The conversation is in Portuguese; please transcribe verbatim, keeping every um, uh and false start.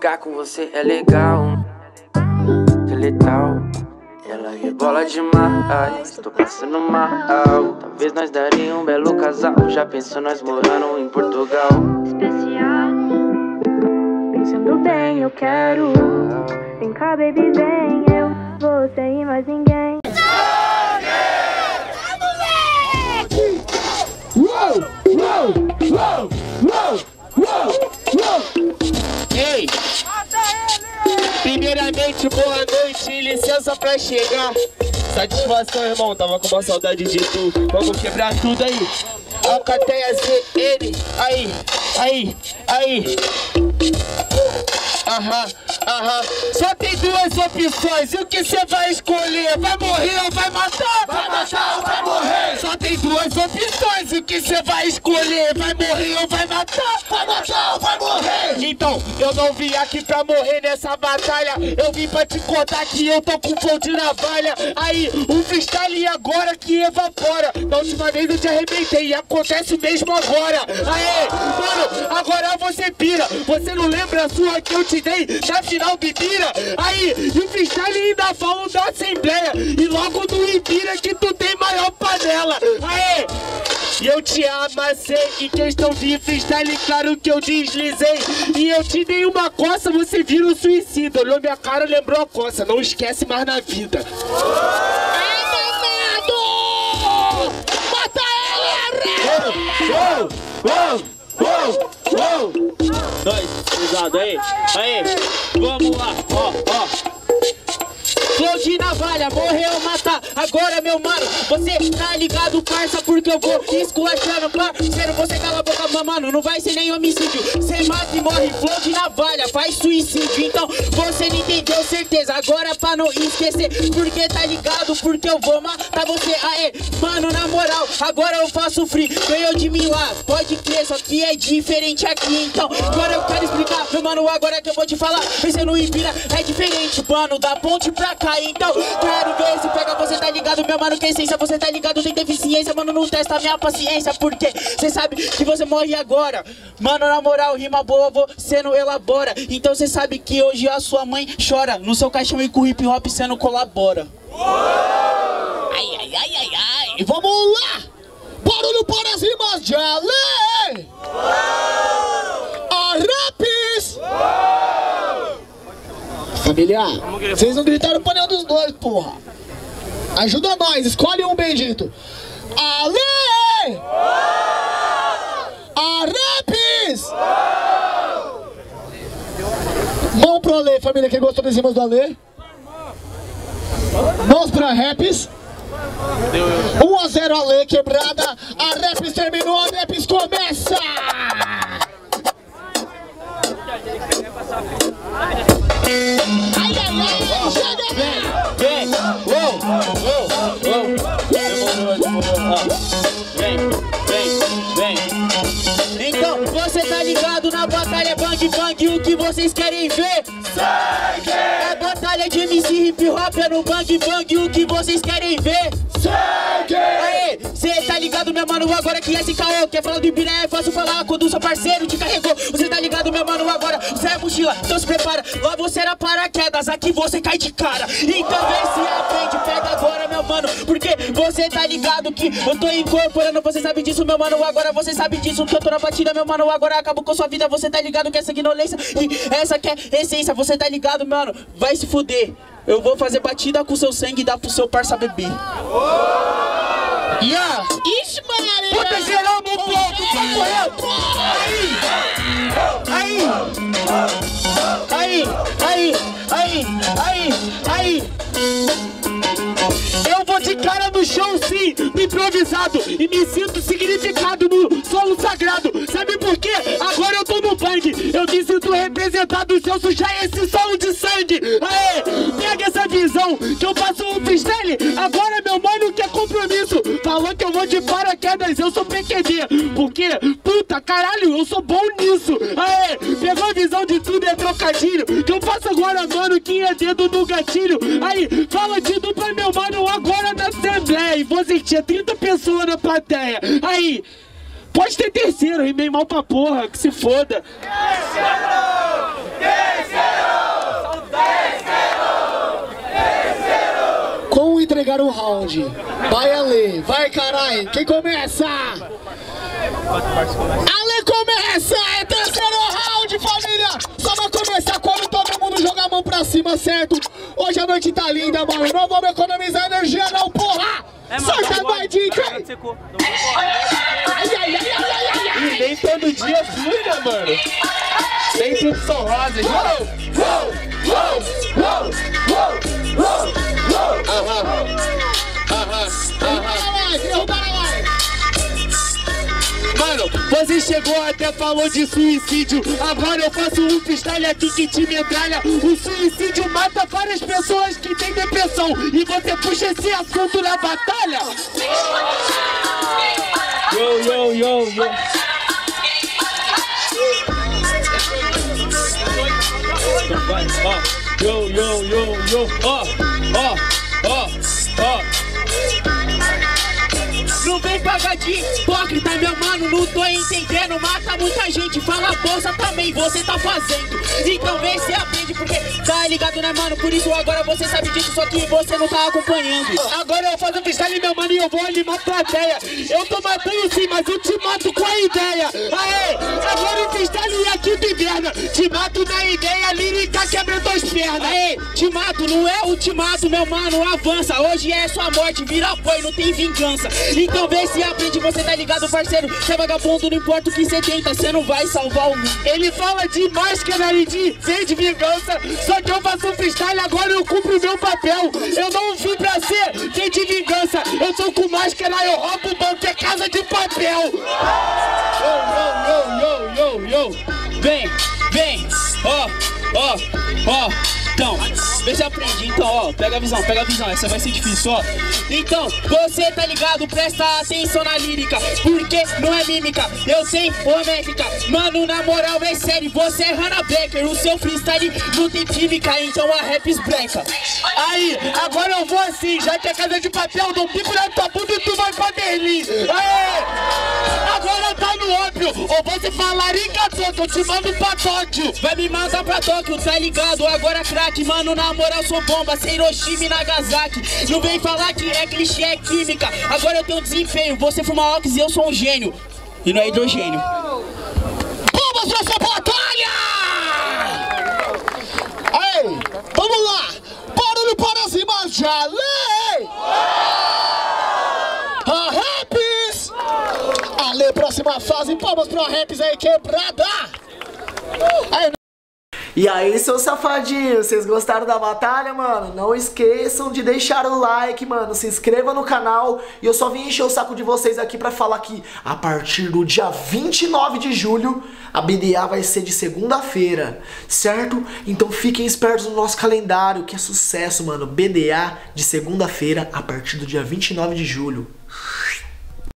Ficar com você é legal, é letal. Ela rebola demais, tô passando mal. Talvez nós daria um belo casal. Já pensou nós morando em Portugal? Especial, pensando bem, eu quero. Vem cá, baby, vem. Eu, você e mais ninguém. Uou, uou, uou, uou, uou, uou. Ei! Primeiramente, boa noite, licença pra chegar. Satisfação, irmão, tava com uma saudade de tu. Vamos quebrar tudo aí. Alcateia Z, ele, aí, aí, aí. Aham, aham. Só tem duas opções, e o que você vai escolher? Vai morrer ou vai matar? Vai matar ou vai morrer? Só tem duas opções, e o que você vai escolher? Vai morrer ou vai matar? Vai matar ou vai morrer? Então, eu não vim aqui pra morrer nessa batalha. Eu vim pra te contar que eu tô com flow de navalha. Aí, o freestyle agora que evapora. Da última vez eu te arrebentei e acontece mesmo agora. Aê, mano, agora você pira. Você não lembra a sua que eu te dei na final do Ibira? Aí, e o freestyle ainda falam da Assembleia. E logo no Ibira que tu tem maior panela. Aê, e eu te amassei. Em questão de freestyle, claro que eu deslizei. E eu te dei uma coça, você vira um suicida. Olhou minha cara, lembrou a coça. Não esquece mais na vida. Ai, danado! Mata ele, Arre! Uou, uou, uou, uou! Dois, pesado, aí, aí, vamos lá, ó, ó. Flow de navalha, morreu, matar. Agora, meu mano, você tá ligado, parça, porque eu vou esculachando, parceiro. Você cala a boca, mano, não vai ser nem homicídio. Você mata e morre, flow de navalha, faz suicídio. Então, você não entendeu, certeza. Agora, pra não esquecer, porque tá ligado, porque eu vou matar você. Aê, mano, na moral, agora eu faço free. Ganhou de mim lá, pode crer, só que é diferente aqui. Então, agora eu quero explicar, meu mano, agora que eu vou te falar. Pensando no Ibira, é diferente, mano, da ponte pra cá. Então, quero ver se pega, você tá ligado, meu mano, que essência. Você tá ligado, tem deficiência, mano, não testa minha paciência. Porque cê sabe que você morre agora. Mano, na moral, rima boa, você não elabora. Então cê sabe que hoje a sua mãe chora no seu caixão e com o hip hop cê não colabora. Ai, ai, ai, ai, ai. Vamos lá! Barulho para as rimas de Ale! Arrapes! Familiar, vocês não gritaram pra nenhum dos dois, porra. Ajuda nós, escolhe um bendito. Ale! Arrapes! Mão pro Ale, família, quem gostou das rimas do Ale? Mãos pra Raps. um a zero Ale, quebrada. A Raps terminou, a Raps começa! Ai, ai, ai, chega! Vem, vem, uou, uou, uou. Demorou, demorou, vem, vem, vem. Então, você tá ligado na batalha Bang Bang, o que vocês querem ver? Sangue! É batalha de M C hip hop, é no Bang Bang, o que vocês querem ver? Sangue! Aê, cê tá ligado, meu mano, agora que é esse caô. Quer falar do Ibira é fácil falar quando o seu parceiro te carregou. Você tá ligado, meu mano, agora você é mochila, então se prepara. Lá você era paraquedas, aqui você cai de cara. Então vê se aprende, pega agora, meu mano. Porque você tá ligado que eu tô incorporando, você sabe disso, meu mano, agora você sabe disso. Que eu tô na batida, meu mano, agora acabou com sua vida. Você tá ligado que essa ignorância e essa que é essência. Você tá ligado, mano, vai se fuder. Eu vou fazer batida com seu sangue e dar pro seu parça beber. Yeah! Ixi, Maria! Puta geral no ponto, papo reto! Aí! Aí! Aí! Aí! Aí! Aí! Eu vou de cara no chão, sim, no improvisado. E me sinto significado no solo sagrado. Sabe por quê? Agora eu tô no bang. Eu me sinto representado se eu sujar esse solo de sangue. Aê, pega essa visão que eu faço um freestyle. Agora, meu mano, que é compromisso. Falou que eu vou de paraquedas, eu sou P Q D. Porque, puta, caralho, eu sou bom nisso. Aê, pegou a visão de tudo, é trocadilho. Que eu faço agora, mano, que é dedo no gatilho. Aí, fala de dupla, meu mano, agora na Assembleia. E você tinha trinta pessoas na plateia. Aí, pode ter terceiro, rimei mal pra porra, que se foda. Terceiro! Terceiro! entregar o round. Vai, Ale, vai, carai. Quem começa? Ale começa! É terceiro round, família! Só vai começar quando todo mundo joga a mão pra cima, certo? Hoje a noite tá linda, mano. Não vamos economizar energia, não, porra! É, Sorte vai, D J! Ai, ai, ai, ai, ai, ai! E nem todo dia suja, mano. Nem tudo são rosas. Uou, uou, uou, uou, uou, uou, uou. Aham, aham, aham. Derruba na live! Mano, você chegou até falou de suicídio. Agora eu faço um freestyle aqui que te metralha. O suicídio mata várias pessoas que têm depressão. E você puxa esse assunto na batalha. Yo, yo, yo, yo. Ó, yo, yo, yo, yo. Ó, ó, ó, ó. Não vem pagar de hipócrita, meu mano, não tô entendendo. Mata muita gente, fala bolsa também, você tá fazendo. Então vê se aprende, porque tá ligado, né, mano? Por isso agora você sabe disso, só que você não tá acompanhando. Agora eu faço freestyle, meu mano, e eu vou animar a plateia. Eu tô matando sim, mas eu te mato com a ideia. Aê, agora o freestyle é aqui do inverno. Te mato na ideia, lírica quebra duas pernas. Aê, te mato, não é o te mato, meu mano, avança. Hoje é sua morte, vira apoio, não tem vingança. Então vê se aprende, você tá ligado, parceiro. Você é vagabundo, não importa o que você tenta, você não vai salvar o mundo. Ele fala de máscara e de vem de vingança. Só que eu faço um freestyle, agora eu cumpro o meu papel. Eu não vim pra ser vem de vingança. Eu tô com máscara, eu roubo o banco, é casa de papel. Yo, yo, yo, yo, yo, yo. Vem, vem, ó, ó, ó. Então, vê se aprendi, então, ó, pega a visão, pega a visão, essa vai ser difícil, ó. Então, você tá ligado, presta atenção na lírica, porque não é mímica, eu sei métrica. Mano, na moral, é sério, você é Hannah Becker, o seu freestyle não tem química, então a raps breca. Aí, agora eu vou assim, já que é casa de papel, dou um pico na tua bunda e tu vai pra Berlim. Aê! Agora tá no óbvio, ou você fala arigato, que eu te mando pra Tóquio. Vai me mandar pra Tóquio, tá ligado, agora craque. Mano, na moral, sou bomba, sem Hiroshima e Nagasaki. Não vem falar que é clichê, é química. Agora eu tenho desempenho, você fuma óxido e eu sou um gênio. E não é hidrogênio. Vamos pra essa batalha! Aí, vamos lá! Barulho para cima, já lei! A Raps! Ale, próxima fase, palmas pra Raps aí, quebrada! Aí, e aí, seus safadinhos, vocês gostaram da batalha, mano? Não esqueçam de deixar o like, mano. Se inscreva no canal. E eu só vim encher o saco de vocês aqui pra falar que a partir do dia vinte e nove de julho, a B D A vai ser de segunda-feira, certo? Então fiquem espertos no nosso calendário, que é sucesso, mano. B D A de segunda-feira a partir do dia vinte e nove de julho.